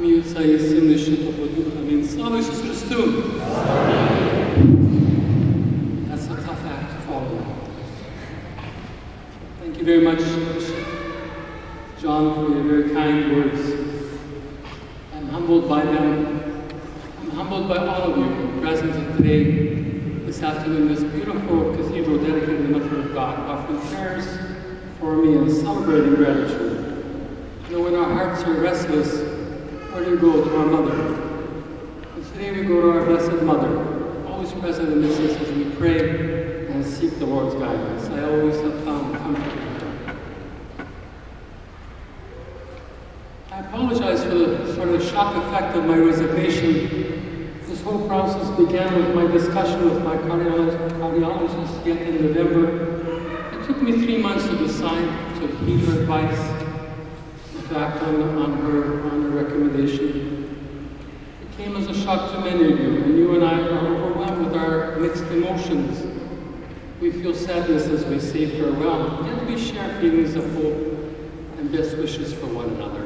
ім'я Отця і Сина і Святого Духа. Амінь. Слава Ісусу Христу! That's a tough act to follow. Thank you very much, John, for your very kind words. I'm humbled by them. I'm humbled by all of you present today, this afternoon, this beautiful cathedral dedicated to the Mother of God, offering prayers for me and celebrating gratitude. You know, when our hearts are restless, where do we go? To our Mother. And today we go to our Blessed Mother, always present in this as we pray and seek the Lord's guidance. I always have found comfort in her. I apologize for the sort of shock effect of my resignation. This whole process began with my discussion with my cardiologist yet in November. It took me 3 months to decide to heed her advice, to act on her recommendation. It came as a shock to many of you, and you and I are overwhelmed with our mixed emotions. We feel sadness as we say farewell, yet we share feelings of hope and best wishes for one another.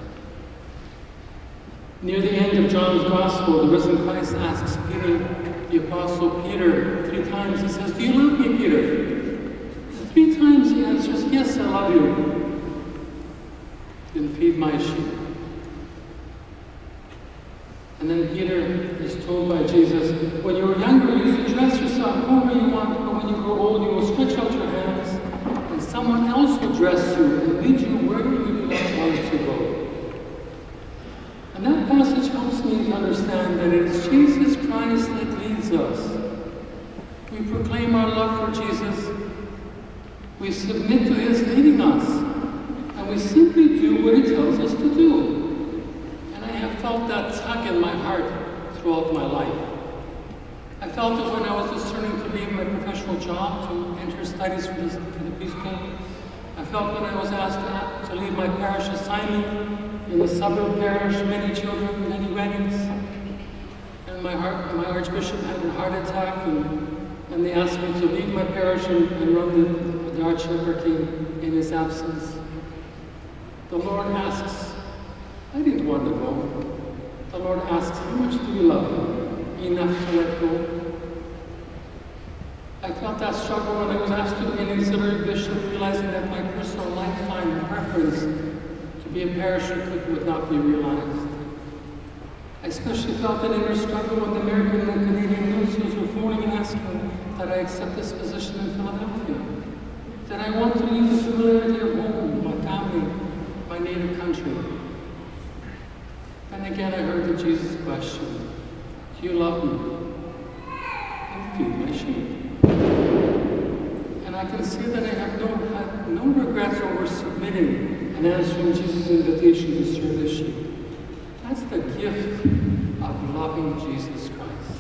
Near the end of John's Gospel, the risen Christ asks Peter, the Apostle Peter, 3 times. He says, "Do you love me, Peter?" And 3 times he answers, "Yes, I love you. Then feed my sheep." And then Peter is told by Jesus, "When you were younger, you used to dress yourself, go where you want, but when you grow old, you will stretch out your hands, and someone else will dress you and lead you wherever you do not want to go." And that passage helps me to understand that it is Jesus Christ that leads us. We proclaim our love for Jesus, we submit to His leading us, and we simply do what He tells us to do. And I have felt that tug in my heart throughout my life. I felt it when I was discerning to leave my professional job to enter studies for the priesthood. I felt when I was asked to leave my parish assignment in the suburb parish, many children, many weddings. And my Archbishop had a heart attack, and they asked me to leave my parish and run the Archeparchy in his absence. The Lord asks, I didn't want to go. The Lord asks, how much do you love Him? Enough to let go? I felt that struggle when I was asked to be an auxiliary bishop, realizing that my personal lifetime preference to be a parish vicar would not be realized. I especially felt an inner struggle when the American and Canadian nuncios were phoning and asking that I accept this position in Philadelphia. That I want to leave the familiarity of home, my family, my native country. Then again I heard the Jesus question, "Do you love me?" And feed my sheep. And I can say that I have had no regrets over submitting and answering Jesus' invitation to serve His sheep. That's the gift of loving Jesus Christ.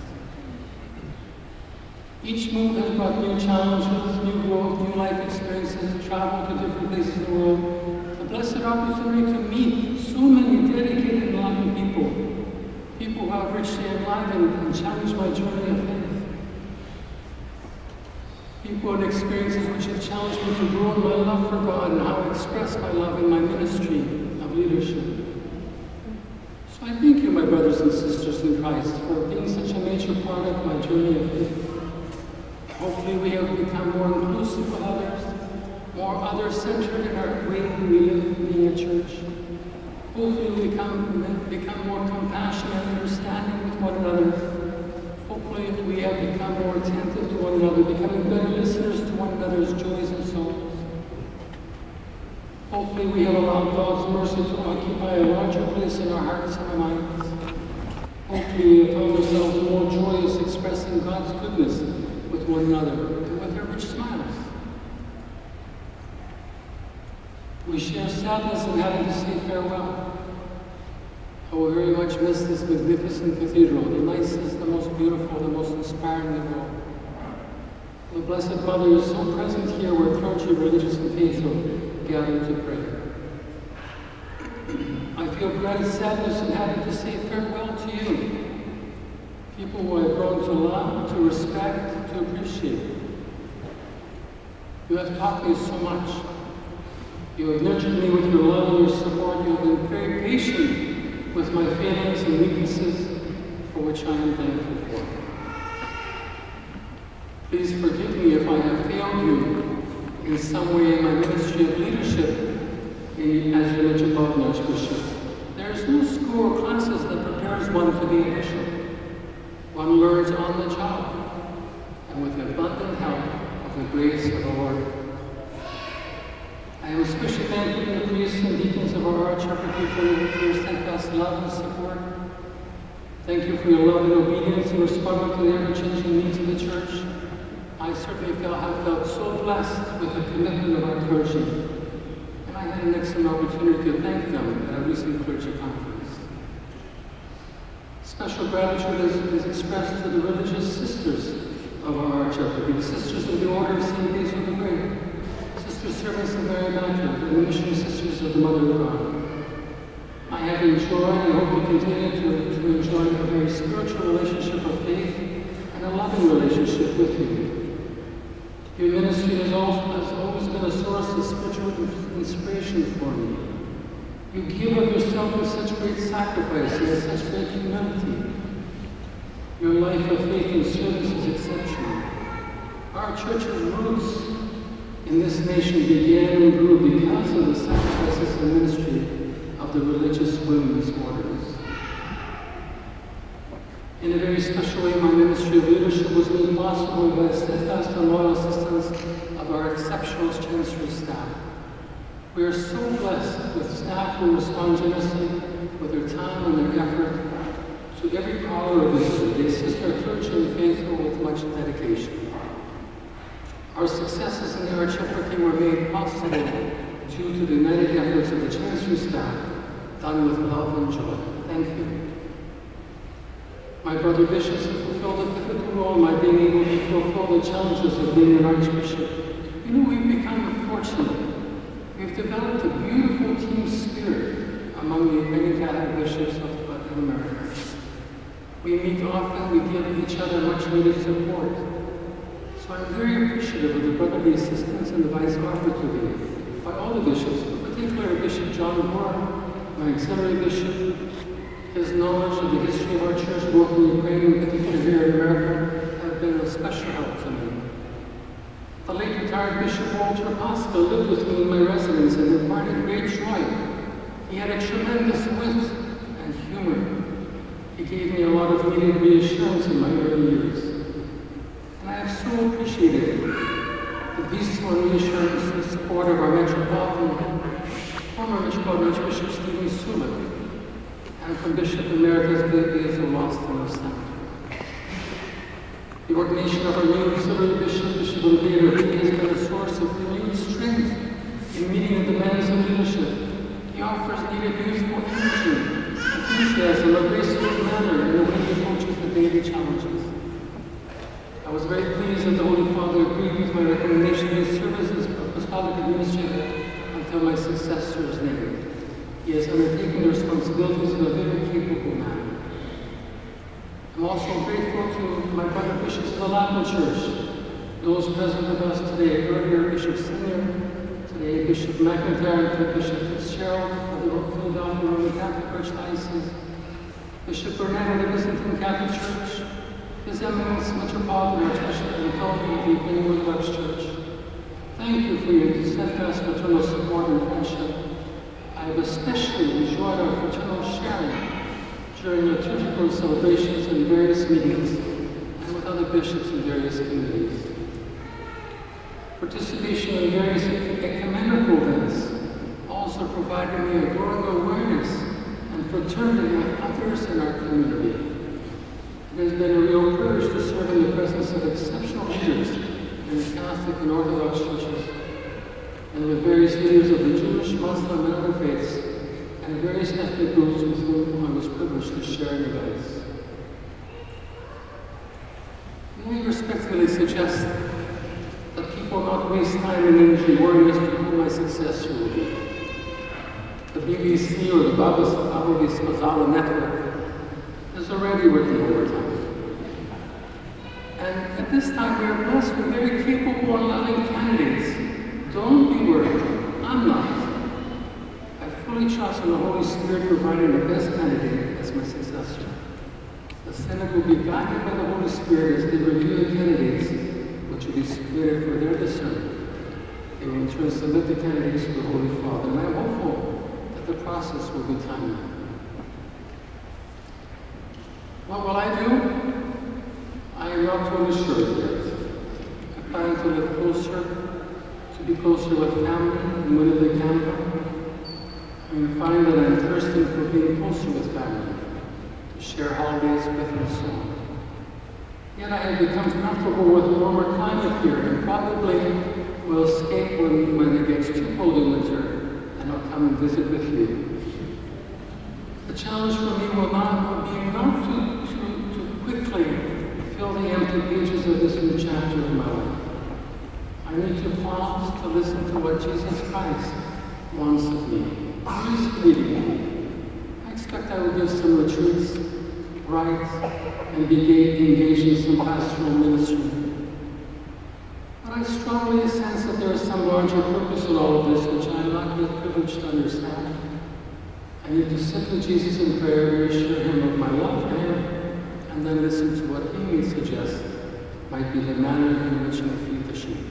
Each move has brought new challenges, new growth, new life experiences, travel to different places in the world, a blessed opportunity to meet so many dedicated and loving people, people who have richly enlivened and challenged my journey of faith. People and experiences which have challenged me to grow in my love for God and how I express my love in my ministry of leadership. So I thank you, my brothers and sisters in Christ, for being such a major part of my journey of faith. Hopefully we have become more inclusive with others, more other-centered in our way we live being a church. Hopefully we become more compassionate and understanding with one another. Hopefully we have become more attentive to one another, becoming better listeners to one another's joys and sorrows. Hopefully we have allowed God's mercy to occupy a larger place in our hearts and our minds. Hopefully we have found ourselves more joyous expressing God's goodness with one another and with our rich smiles. We share sadness in having to say farewell. I will very much miss this magnificent cathedral, the nicest, the most beautiful, the most inspiring in the world. The Blessed Mother is so present here where clergy, religious, and faithful gather to pray. I feel great sadness in having to say farewell to you, people who I've grown to love, to respect, to appreciate. You have taught me so much. You have nurtured me with your love and your support. You have been very patient with my failings and weaknesses, for which I am thankful for. Please forgive me if I have failed you in some way in my ministry of leadership as your Metropolitan Archbishop. There is no school or classes that prepares one to be a bishop. One learns on the job, and with the abundant help of the grace of the Lord. I am especially thankful to the priests and deacons of our Archeparchy for your steadfast love and support. Thank you for your love and obedience in responding to the ever-changing needs of the Church. I certainly have felt so blessed with the commitment of our clergy, and I had an excellent opportunity to thank them at a recent clergy conference. Special gratitude is expressed to the religious sisters of our Archeparchy, the Sisters of the Order of St. Basil the Great, Sisters Servants of Mary Magdalene, and the Mission Sisters of the Mother of God. I have enjoyed and hope to continue to enjoy a very spiritual relationship of faith and a loving relationship with you. Your ministry has always been a source of spiritual inspiration for me. You give of yourself with such great sacrifice and such great humility. Your life of faith and service is exceptional. Our Church's roots in this nation began and grew because of the sacrifices and ministry of the religious women's orders. In a very special way, my ministry of leadership was made possible by the steadfast and loyal assistance of our exceptional chancery staff. We are so blessed with staff who respond generously with their time and their effort to every call or visit. They assist our clergy and faithful with much dedication. Our successes in the Archeparchy were made possible due to the united efforts of the chancery staff, done with love and joy. Thank you. My brother bishops have fulfilled a pivotal role in my being able to fulfill the challenges of being an archbishop. You know, we've become fortunate. We've developed a beautiful team spirit among the Ukrainian Catholic bishops of America. We meet often, we give each other much needed support. So I'm very appreciative of the brotherly assistance and advice offered to me by all the bishops, but particularly Bishop John Moore, my auxiliary bishop. His knowledge of the history of our church, both in Ukraine and particularly here in America, have been of special help to me. The late retired Bishop Walter Pascal lived with me in my residence and imparted great joy. He had a tremendous wit and humor. He gave me a lot of needed reassurance in my early years. And I have so appreciated the peaceful and reassurance and support of our former Metropolitan Archbishop Stefan Soroka, and from Bishop-emeritus Stefan. The ordination of our new auxiliary bishop, Bishop-emeritus, has been a source of renewed strength in meeting the demands of leadership. He offers needed youthful energy, enthusiasm, a graceful manner, and the way he approaches the daily challenges. I was very pleased that the Holy Father agreed with my recommendation to serve as apostolic administrator until my successor is named. He has undertaken the responsibilities of a very capable man. I'm also grateful to my brother bishops of the Latin Church, those present with us today, earlier Bishop Senior, today Bishop McIntyre, Bishop Fitzgerald of the Philadelphia Roman Catholic Archdiocese, Bishop Burnett of the Byzantine Catholic Church, His Eminence Metropolitan Archbishop of the Ukrainian Orthodox Church. Thank you for your steadfast fraternal support and friendship. I have especially enjoyed our fraternal sharing during liturgical celebrations and various meetings, and with other bishops in various communities. Participation in various ecumenical events also provided me a growing awareness and fraternity with others in our community. It has been a real privilege to serve in the presence of exceptional leaders in the Catholic and Orthodox churches, and with various leaders of the Jewish, Muslim, and other faiths, and various ethnic groups with whom I was privileged to share in advice. May I respectfully suggest that people not waste time and energy worrying as to who my successor will be. The BBC or the Baba Skazala network is already working overtime. And at this time, we are blessed with very capable and loving candidates. Don't be worried. I'm not. I fully trust in the Holy Spirit providing the best candidate be guided by the Holy Spirit as they review the candidates, which will be submitted for their discernment. They will in turn submit the candidates to the Holy Father, and I am hopeful that the process will be timely. What will I do? I am not totally sure yet. I plan to live closer, to be closer with family and whenever they can. I find that I'm thirsting for being closer with family, to share holidays with and so on. Yet I have become comfortable with a warmer climate here and probably will escape when it gets too cold in winter, and I'll come and visit with you. The challenge for me will be not to quickly fill the empty pages of this new chapter of my life. I need to pause to listen to what Jesus Christ wants of me. Who is leading me? I expect I will give some retreats, write, and be engaged in some pastoral ministry. But I strongly sense that there is some larger purpose in all of this, which I am not yet privileged to understand. I need to sit with Jesus in prayer, reassure him of my love for him, and then listen to what he may suggest might be the manner in which I feed the sheep.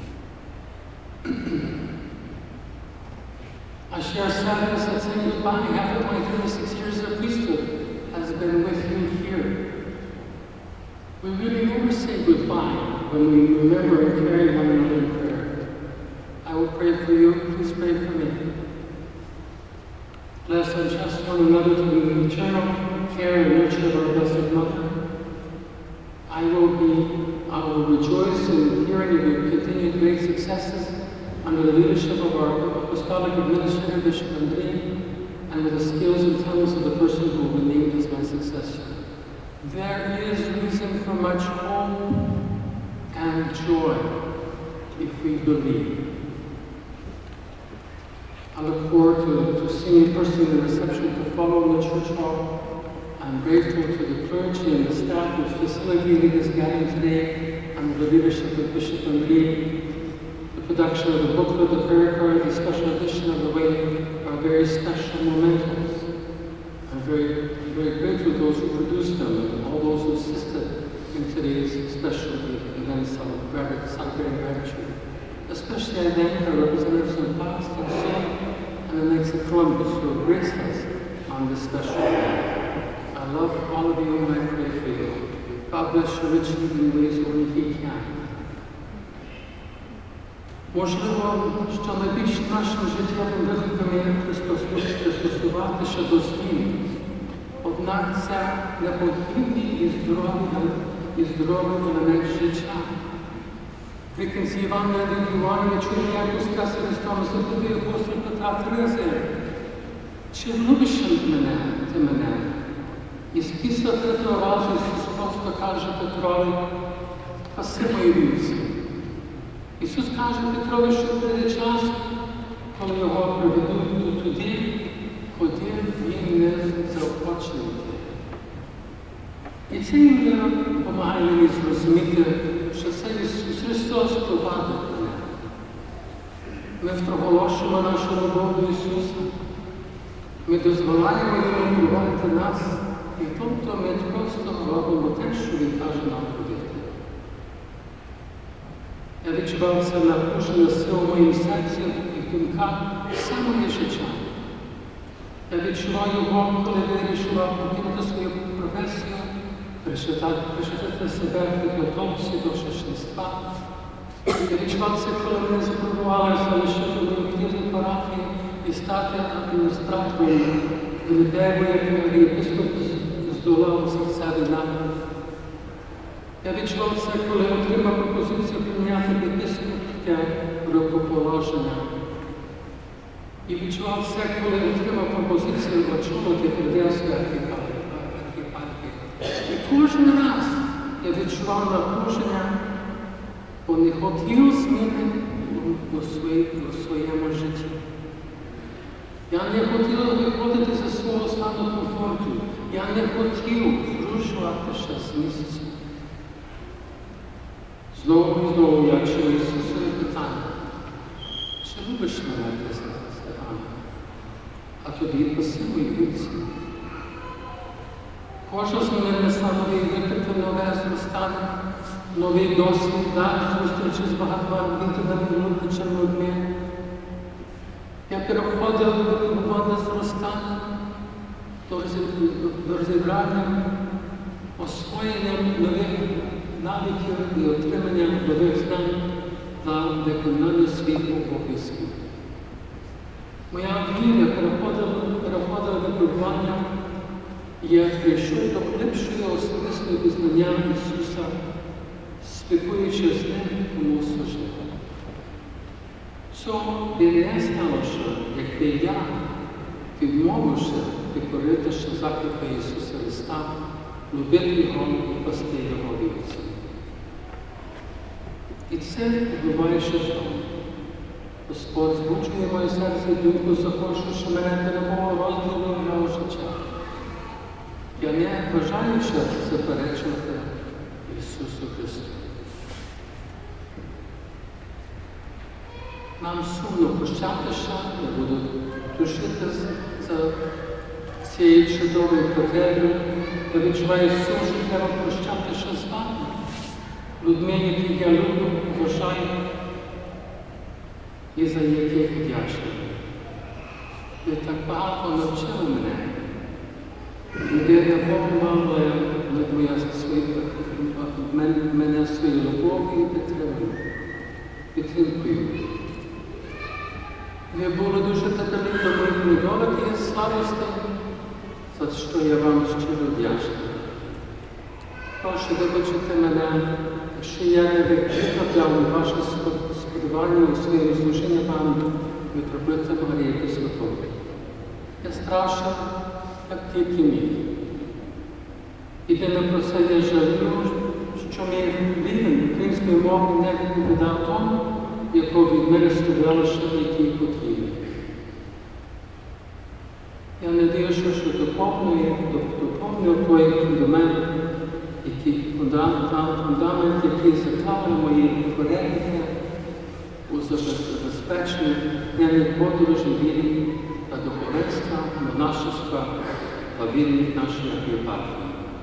I share sadness at saying goodbye. Half of my 36 years of priesthood has been with you here. We really never say goodbye when we remember and carry one another in prayer. I will pray for you. Please pray for me. Let us entrust one another to the eternal care and nurture of our Blessed Mother. I will rejoice in hearing of your continued great successes under the leadership of our Apostolic Administrator, Bishop Andrei, and with the skills and talents of the person who will be named as my successor. There is reason for much hope and joy if we believe. I look forward to seeing in person the reception to follow in the church hall. I'm grateful to the clergy and the staff who facilitated this gathering today under the leadership of Bishop Andrei. The production of the booklet, the prayer card, the special edition of the way are very special mementos. I'm very, very grateful to those who produced them and all those who assisted in today's special event celebrating gratitude. Especially I thank our representatives from past and Sion and the Knights of Columbus who have graced us on this special day. I love all of you and I pray for you. God bless you richly in ways only He can. Можливо, що найбільш нашим життєвим викликом є пристосуватися до змін. Однак це непохідний і здоровий елемент життя. В кінці Івана від Івана ми чуємо, як Ісус Христом запитає апостол Петра Терези, чи любиш ти мене? І після третього разу Ісус просто каже Петрові, паси мої вівці. Ісус каже Петрові, що прийде час, коли його приведуть туди, куди він не захоче йти. І цей вірок допомагає мені зрозуміти, що це Ісус Христос провадить мене. Ми проголошуємо нашу любов до Ісуса. Ми дозволяємо Йому керувати нас, і тобто ми просто робимо те, що Він каже нам робити. Я відчував це напруження сил в моїм серці і в думках все моє життя. Я відчував його, коли вирішував покинути свою професію, пришити себе в підготовці до шашництва. Я відчував це, коли мене запропонували залишити в парафії і стати адміністратором Молебену, який єпископ здолав серцевий напад. Я відчував це, коли отримав пропозицію прийняти єпископське рукоположення. І відчував це, коли отримав пропозицію очолити Філадельфську архіпархію. І кожен раз я відчував напруження, бо не хотів зміни у своєму житті. Я не хотів виходити зі свого стану комфорту. Я не хотів зрушуватися з місця. Знову і знову я чую Ісусові питання. Чи любиш мене, Стефане? А тобі паси мої вівці. Кожен з мене несе новий виклик, нове зростання, новий досвід, далі зустрічі з багатьма відданими внутрішніми людьми. Я переходив до духовне зростання, до розібрання, освоєння нових навиків і отримання нових знань та виконання своїх обов'язків. Моя віра переходила до випробування, і я прийшов до глибшого особистого пізнання Ісуса, спілкуючись з Ним у моєму житті. Цього би не сталося, якби я, відмовивши підкоритися заклика Ісуса Христа, любити Його і пасти Його вівці. І це відбувається знову. Господь збуджує моє серце думку, захочувши мене до нового розділу мого життя. Я не бажаюся заперечувати Ісусу Христу. Нам сумно прощатися, я буду тушити за цією чудовою катедрою. Я відчуваю сум, що треба прощатися з вами, людьми, яких я люблю, вважаю і за яких вдячний. Ви так багато навчили мене. Людина Бога мала мене своєю любов'ю і підтримкою. Ви були дуже терпеливі до моїх недоліків і слабостей, за що я вам щиро вдячний. Прошу вибачити мене, якщо я не виправдав ваше сподівання у своєму служінні вам, митрополитом Архієпископом. Я старався, як тільки міг. Єдине про це я жалію, що мій рівень української мови не відповідав тому, якого від мене студувалося, який потрібен. Я надіюся, що доповнює той фундамент, який заклали мої попередники у забезпеченні дневної подорожі вірі та духовенства, монашества та вірних нашої Арcheparchii.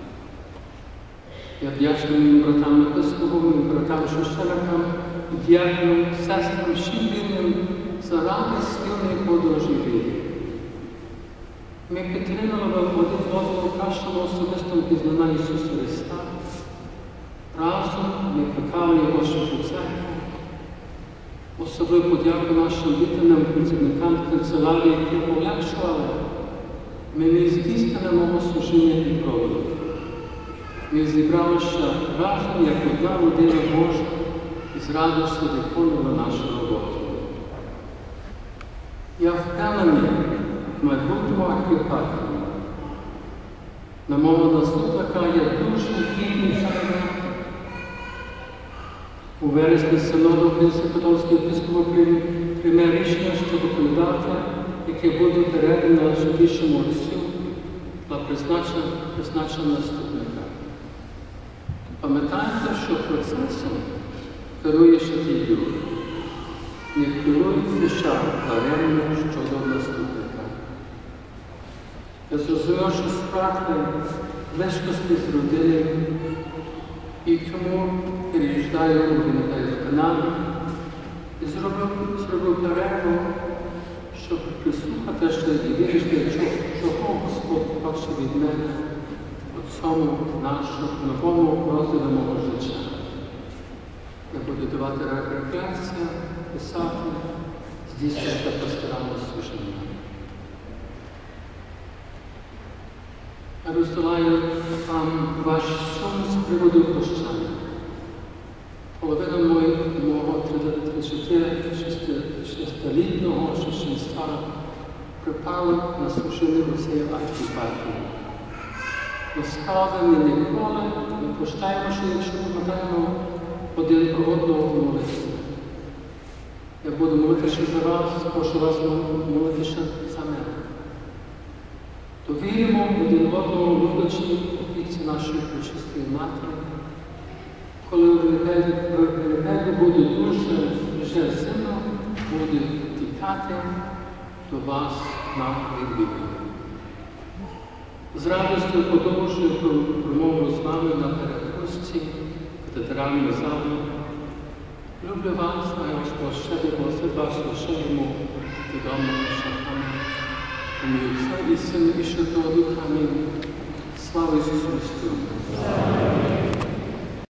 Я вдячний моїм братам епископам, моїм братам священикам, діяконам, сестрам, всім вірним за радість спільної подорожі вірі. Ми підтримали один одного в кращому особистому пізнанні Ісуса Христа. Разом ми плекали Його святу церкву. Особливо подяку нашим відданим працівникам канцелярії, які полегшували мені здійснення мого служіння і проводу. Ми зібралися разом, як одна людина Божа, і з радістю виконували нашу роботу. Я впевнений в майбутньому Archeparchii. На мого наступника я дуже гідний самовитий. У вересні Синоду Українського католицького епископа прийме рішення щодо кандидата, яке буде передано на Арчбішопу Русю та призначення наступника. Пам'ятайте, що процесом керує Святий Дух. Не керується даремно щодо наступника. Я зрозумів, що справді близькості з родини, і тому переїжджаю у Канаду і зробив перерву, щоб прислухатися і вирішити, чого Господь хоче від мене у цьому нашому новому розділі мого життя. Я буду давати рефлексію, писати, здійснювати пасторальне служіння. Я розділяю вам ваш сум з приводу прощання. Половина мого 36-літнього священства припала на служіння у цій Archeparchii. Насправді ми ніколи не прощаємося, якщо ми маємо один про одного молитися. Я буду молитися за вас, прошу вас молитися за мене. Довіримо один одному люблячій опіці нашої Пречистої Матері. Коли в небі буде дуже зимно, буде тікати до вас на відвідування. з радістю подовжую промову з вами на перехресті катедральної зали. Люблю вас, а Господь щедрий благословить вас душевному відомому шляхами. Ім'я Отця і Сина і Святого Духа. Амінь. Слава Ісусу Христу!